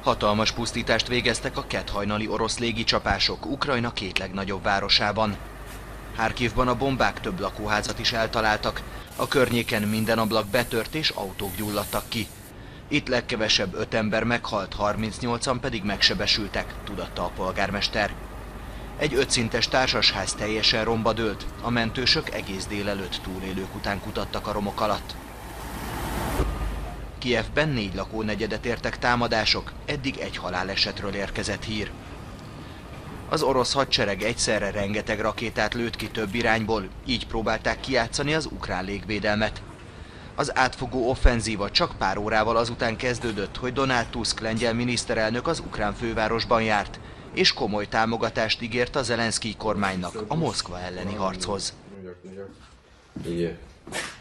Hatalmas pusztítást végeztek a kedhajnali orosz légicsapások Ukrajna két legnagyobb városában. Harkivban a bombák több lakóházat is eltaláltak, a környéken minden ablak betört és autók gyulladtak ki. Itt legkevesebb 5 ember meghalt, 38-an pedig megsebesültek, tudatta a polgármester. Egy 5 szintes társasház teljesen romba dőlt, a mentősök egész délelőtt túlélők után kutattak a romok alatt. Kijevben 4 lakónegyedet értek támadások, eddig egy halálesetről érkezett hír. Az orosz hadsereg egyszerre rengeteg rakétát lőtt ki több irányból, így próbálták kijátszani az ukrán légvédelmet. Az átfogó offenzíva csak pár órával azután kezdődött, hogy Donald Tusk lengyel miniszterelnök az ukrán fővárosban járt, és komoly támogatást ígért a Zelenszkij kormánynak a Moszkva elleni harchoz.